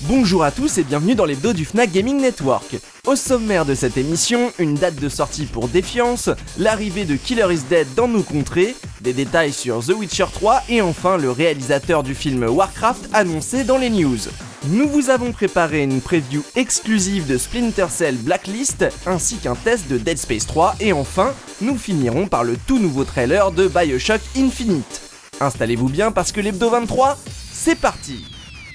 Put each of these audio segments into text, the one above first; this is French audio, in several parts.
Bonjour à tous et bienvenue dans l'hebdo du Fnac Gaming Network. Au sommaire de cette émission, une date de sortie pour Défiance, l'arrivée de Killer is Dead dans nos contrées, des détails sur The Witcher 3 et enfin le réalisateur du film Warcraft annoncé dans les news. Nous vous avons préparé une preview exclusive de Splinter Cell Blacklist ainsi qu'un test de Dead Space 3 et enfin, nous finirons par le tout nouveau trailer de BioShock Infinite. Installez-vous bien parce que l'hebdo 23, c'est parti!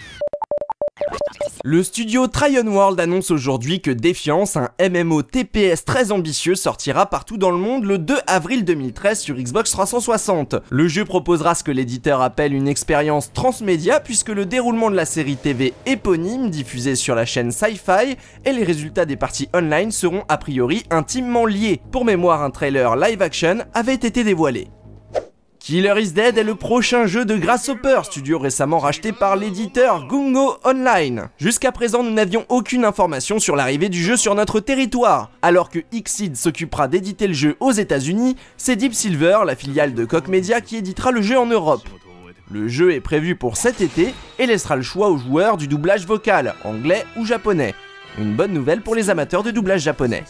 Le studio Trion World annonce aujourd'hui que Défiance, un MMO TPS très ambitieux, sortira partout dans le monde le 2 avril 2013 sur Xbox 360. Le jeu proposera ce que l'éditeur appelle une expérience transmédia puisque le déroulement de la série TV éponyme diffusée sur la chaîne Sci-Fi et les résultats des parties online seront a priori intimement liés. Pour mémoire, un trailer live action avait été dévoilé. Killer is Dead est le prochain jeu de Grasshopper, studio récemment racheté par l'éditeur Gungo Online. Jusqu'à présent, nous n'avions aucune information sur l'arrivée du jeu sur notre territoire. Alors que Xseed s'occupera d'éditer le jeu aux États-Unis, c'est Deep Silver, la filiale de Koch Media, qui éditera le jeu en Europe. Le jeu est prévu pour cet été et laissera le choix aux joueurs du doublage vocal, anglais ou japonais. Une bonne nouvelle pour les amateurs de doublage japonais.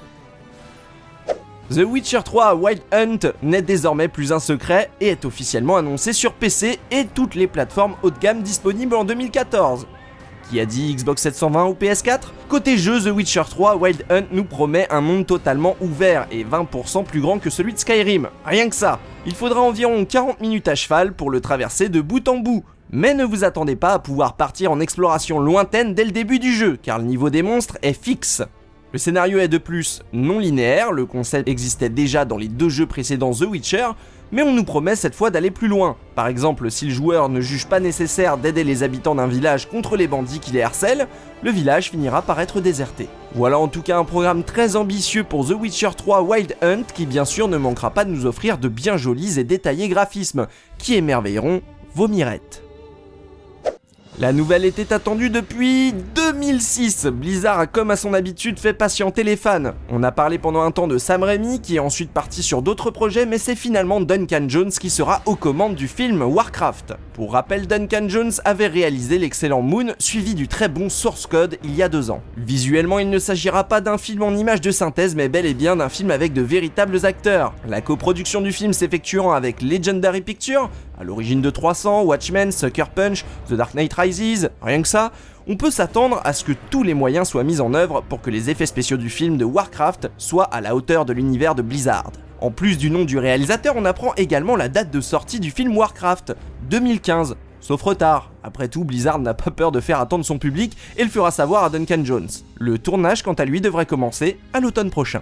The Witcher 3 Wild Hunt n'est désormais plus un secret et est officiellement annoncé sur PC et toutes les plateformes haut de gamme disponibles en 2014. Qui a dit Xbox 720 ou PS4 ? Côté jeu, The Witcher 3 Wild Hunt nous promet un monde totalement ouvert et 20% plus grand que celui de Skyrim. Rien que ça. Il faudra environ 40 minutes à cheval pour le traverser de bout en bout. Mais ne vous attendez pas à pouvoir partir en exploration lointaine dès le début du jeu, car le niveau des monstres est fixe. Le scénario est de plus non linéaire, le concept existait déjà dans les deux jeux précédents The Witcher, mais on nous promet cette fois d'aller plus loin. Par exemple, si le joueur ne juge pas nécessaire d'aider les habitants d'un village contre les bandits qui les harcèlent, le village finira par être déserté. Voilà en tout cas un programme très ambitieux pour The Witcher 3 Wild Hunt qui bien sûr ne manquera pas de nous offrir de bien jolis et détaillés graphismes, qui émerveilleront vos mirettes. La nouvelle était attendue depuis 2006, Blizzard a comme à son habitude fait patienter les fans. On a parlé pendant un temps de Sam Raimi qui est ensuite parti sur d'autres projets mais c'est finalement Duncan Jones qui sera aux commandes du film Warcraft. Pour rappel, Duncan Jones avait réalisé l'excellent Moon suivi du très bon Source Code il y a 2 ans. Visuellement il ne s'agira pas d'un film en images de synthèse mais bel et bien d'un film avec de véritables acteurs. La coproduction du film s'effectuant avec Legendary Pictures, à l'origine de 300, Watchmen, Sucker Punch, The Dark Knight Rises, rien que ça, on peut s'attendre à ce que tous les moyens soient mis en œuvre pour que les effets spéciaux du film de Warcraft soient à la hauteur de l'univers de Blizzard. En plus du nom du réalisateur, on apprend également la date de sortie du film Warcraft, 2015. Sauf retard, après tout Blizzard n'a pas peur de faire attendre son public et le fera savoir à Duncan Jones. Le tournage quant à lui devrait commencer à l'automne prochain.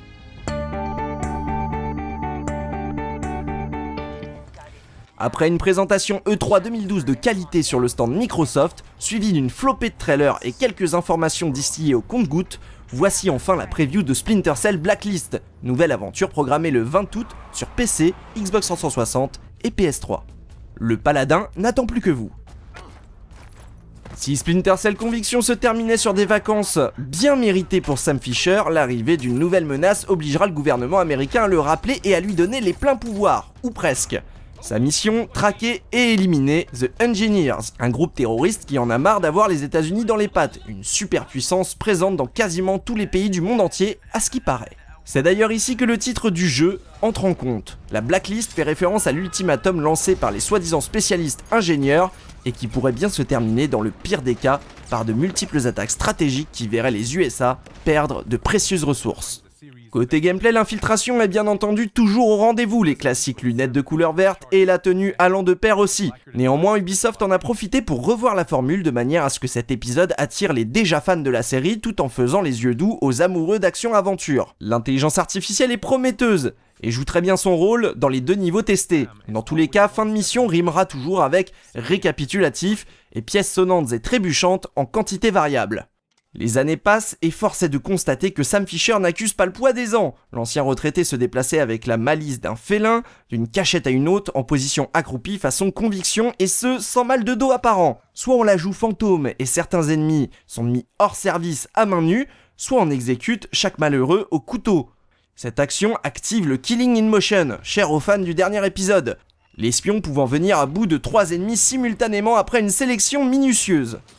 Après une présentation E3 2012 de qualité sur le stand Microsoft, suivie d'une flopée de trailers et quelques informations distillées au compte-gouttes, voici enfin la preview de Splinter Cell Blacklist, nouvelle aventure programmée le 20 août sur PC, Xbox 360 et PS3. Le paladin n'attend plus que vous. Si Splinter Cell Conviction se terminait sur des vacances bien méritées pour Sam Fisher, l'arrivée d'une nouvelle menace obligera le gouvernement américain à le rappeler et à lui donner les pleins pouvoirs, ou presque. Sa mission, traquer et éliminer The Engineers, un groupe terroriste qui en a marre d'avoir les États-Unis dans les pattes, une superpuissance présente dans quasiment tous les pays du monde entier, à ce qui paraît. C'est d'ailleurs ici que le titre du jeu entre en compte. La Blacklist fait référence à l'ultimatum lancé par les soi-disant spécialistes ingénieurs et qui pourrait bien se terminer dans le pire des cas par de multiples attaques stratégiques qui verraient les USA perdre de précieuses ressources. Côté gameplay, l'infiltration est bien entendu toujours au rendez-vous, les classiques lunettes de couleur verte et la tenue allant de pair aussi. Néanmoins, Ubisoft en a profité pour revoir la formule de manière à ce que cet épisode attire les déjà fans de la série tout en faisant les yeux doux aux amoureux d'action-aventure. L'intelligence artificielle est prometteuse et joue très bien son rôle dans les 2 niveaux testés. Dans tous les cas, fin de mission rimera toujours avec récapitulatif et pièces sonnantes et trébuchantes en quantité variable. Les années passent et force est de constater que Sam Fisher n'accuse pas le poids des ans. L'ancien retraité se déplaçait avec la malice d'un félin, d'une cachette à une autre, en position accroupie façon conviction et ce, sans mal de dos apparent. Soit on la joue fantôme et certains ennemis sont mis hors service à main nue, soit on exécute chaque malheureux au couteau. Cette action active le Killing in Motion, cher aux fans du dernier épisode. L'espion pouvant venir à bout de 3 ennemis simultanément après une sélection minutieuse.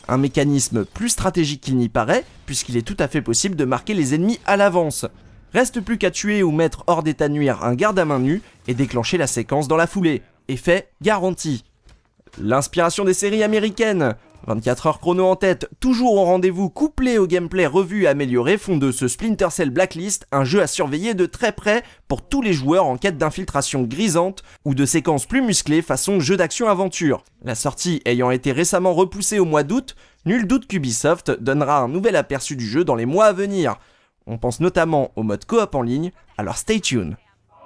Un mécanisme plus stratégique qu'il n'y paraît, puisqu'il est tout à fait possible de marquer les ennemis à l'avance. Reste plus qu'à tuer ou mettre hors d'état de nuire un garde à main nue et déclencher la séquence dans la foulée. Effet garanti. L'inspiration des séries américaines. 24 heures chrono en tête, toujours au rendez-vous, couplé au gameplay revu et amélioré, font de ce Splinter Cell Blacklist un jeu à surveiller de très près pour tous les joueurs en quête d'infiltration grisante ou de séquences plus musclées façon jeu d'action-aventure. La sortie ayant été récemment repoussée au mois d'août, nul doute qu'Ubisoft donnera un nouvel aperçu du jeu dans les mois à venir. On pense notamment au mode coop en ligne, alors stay tuned.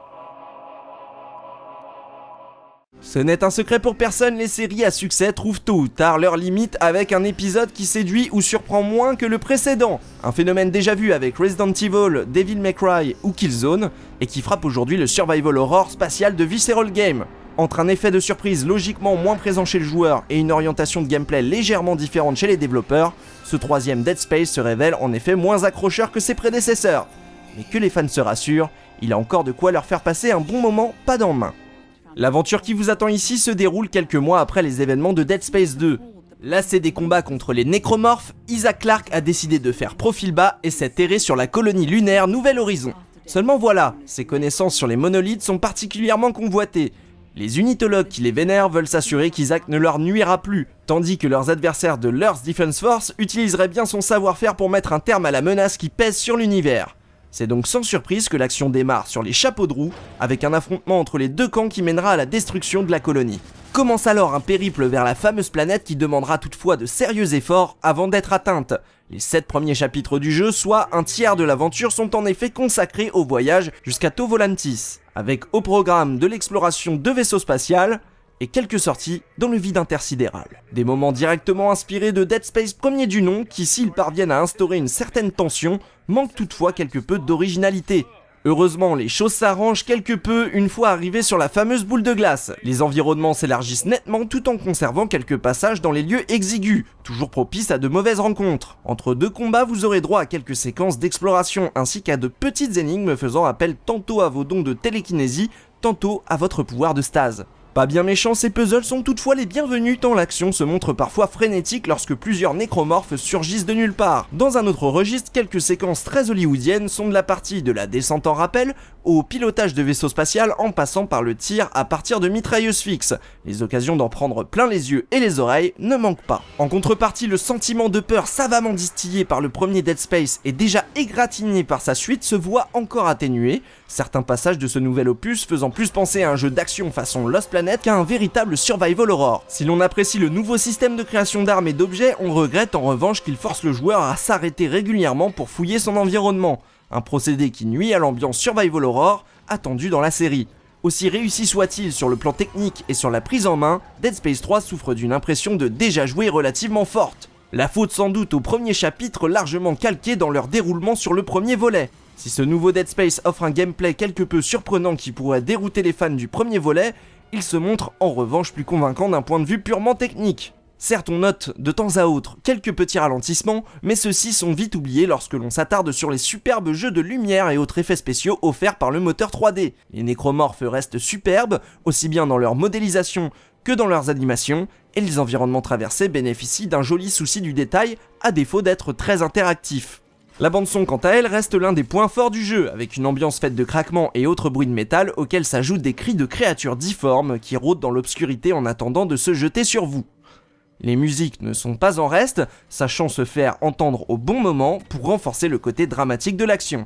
Ce n'est un secret pour personne, les séries à succès trouvent tôt ou tard leur limite avec un épisode qui séduit ou surprend moins que le précédent. Un phénomène déjà vu avec Resident Evil, Devil May Cry ou Killzone, et qui frappe aujourd'hui le survival horror spatial de Visceral Games. Entre un effet de surprise logiquement moins présent chez le joueur et une orientation de gameplay légèrement différente chez les développeurs, ce troisième Dead Space se révèle en effet moins accrocheur que ses prédécesseurs. Mais que les fans se rassurent, il a encore de quoi leur faire passer un bon moment pas dans main. L'aventure qui vous attend ici se déroule quelques mois après les événements de Dead Space 2. Lassé des combats contre les nécromorphes, Isaac Clarke a décidé de faire profil bas et s'est terré sur la colonie lunaire Nouvel Horizon. Seulement voilà, ses connaissances sur les monolithes sont particulièrement convoitées. Les unitologues qui les vénèrent veulent s'assurer qu'Isaac ne leur nuira plus, tandis que leurs adversaires de l'Earth Defense Force utiliseraient bien son savoir-faire pour mettre un terme à la menace qui pèse sur l'univers. C'est donc sans surprise que l'action démarre sur les chapeaux de roue, avec un affrontement entre les deux camps qui mènera à la destruction de la colonie. Commence alors un périple vers la fameuse planète qui demandera toutefois de sérieux efforts avant d'être atteinte. Les 7 premiers chapitres du jeu, soit un tiers de l'aventure, sont en effet consacrés au voyage jusqu'à Tau Volantis, avec au programme de l'exploration de vaisseaux spatials et quelques sorties dans le vide intersidéral. Des moments directement inspirés de Dead Space premier du nom qui, s'ils parviennent à instaurer une certaine tension, manquent toutefois quelque peu d'originalité. Heureusement, les choses s'arrangent quelque peu une fois arrivés sur la fameuse boule de glace. Les environnements s'élargissent nettement tout en conservant quelques passages dans les lieux exigus, toujours propices à de mauvaises rencontres. Entre deux combats, vous aurez droit à quelques séquences d'exploration ainsi qu'à de petites énigmes faisant appel tantôt à vos dons de télékinésie, tantôt à votre pouvoir de stase. Pas bien méchants, ces puzzles sont toutefois les bienvenus tant l'action se montre parfois frénétique lorsque plusieurs nécromorphes surgissent de nulle part. Dans un autre registre, quelques séquences très hollywoodiennes sont de la partie de la descente en rappel au pilotage de vaisseau spatial en passant par le tir à partir de mitrailleuses fixes. Les occasions d'en prendre plein les yeux et les oreilles ne manquent pas. En contrepartie, le sentiment de peur savamment distillé par le premier Dead Space et déjà égratigné par sa suite se voit encore atténué, certains passages de ce nouvel opus faisant plus penser à un jeu d'action façon Lost Planet qu'à un véritable survival horror. Si l'on apprécie le nouveau système de création d'armes et d'objets, on regrette en revanche qu'il force le joueur à s'arrêter régulièrement pour fouiller son environnement, un procédé qui nuit à l'ambiance survival horror attendue dans la série. Aussi réussi soit-il sur le plan technique et sur la prise en main, Dead Space 3 souffre d'une impression de déjà joué relativement forte. La faute sans doute au premier chapitre largement calqué dans leur déroulement sur le premier volet. Si ce nouveau Dead Space offre un gameplay quelque peu surprenant qui pourrait dérouter les fans du premier volet, il se montre en revanche plus convaincant d'un point de vue purement technique. Certes, on note de temps à autre quelques petits ralentissements, mais ceux-ci sont vite oubliés lorsque l'on s'attarde sur les superbes jeux de lumière et autres effets spéciaux offerts par le moteur 3D. Les nécromorphes restent superbes, aussi bien dans leur modélisation que dans leurs animations, et les environnements traversés bénéficient d'un joli souci du détail, à défaut d'être très interactifs. La bande-son quant à elle reste l'un des points forts du jeu, avec une ambiance faite de craquements et autres bruits de métal auxquels s'ajoutent des cris de créatures difformes qui rôdent dans l'obscurité en attendant de se jeter sur vous. Les musiques ne sont pas en reste, sachant se faire entendre au bon moment pour renforcer le côté dramatique de l'action.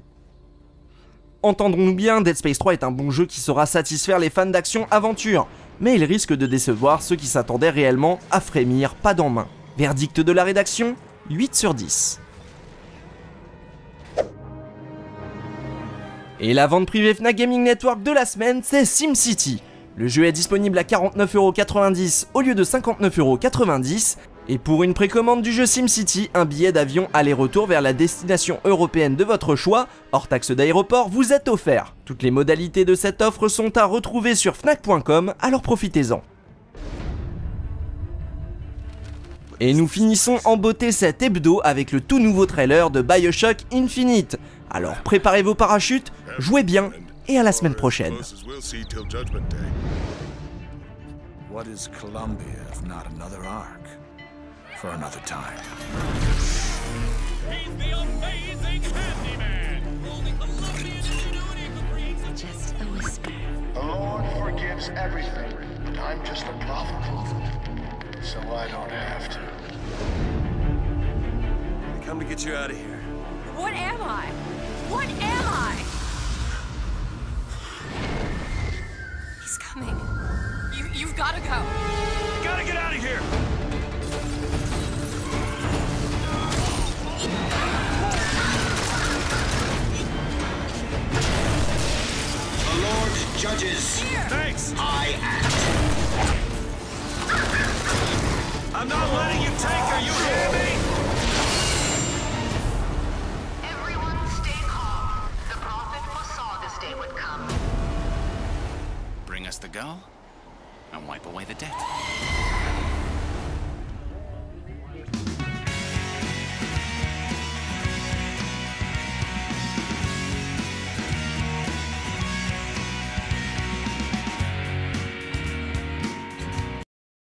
Entendons-nous bien, Dead Space 3 est un bon jeu qui saura satisfaire les fans d'action-aventure, mais il risque de décevoir ceux qui s'attendaient réellement à frémir pas dans main. Verdict de la rédaction, 8 sur 10. Et la vente privée Fnac Gaming Network de la semaine, c'est SimCity. Le jeu est disponible à 49,90€ au lieu de 59,90€, et pour une précommande du jeu SimCity, un billet d'avion aller-retour vers la destination européenne de votre choix, hors taxe d'aéroport, vous est offert. Toutes les modalités de cette offre sont à retrouver sur fnac.com, alors profitez-en. Et nous finissons en beauté cet hebdo avec le tout nouveau trailer de BioShock Infinite. Alors préparez vos parachutes, jouez bien et à la semaine prochaine. What is Columbia if not another ark? for another time. He's the amazing handyman! Holding Colombian ingenuity for creating Just a whisper. The Lord forgives everything, but I'm just a prophet, so I don't have to. I come to get you out of here. What am I? What am I? He's coming. You've got to go. Gotta get out of here! The Lord judges. Here. Thanks! I act. I'm not letting you take her, you hear me? Everyone stay calm. The prophet foresaw this day would come. Bring us the girl, and wipe away the debt.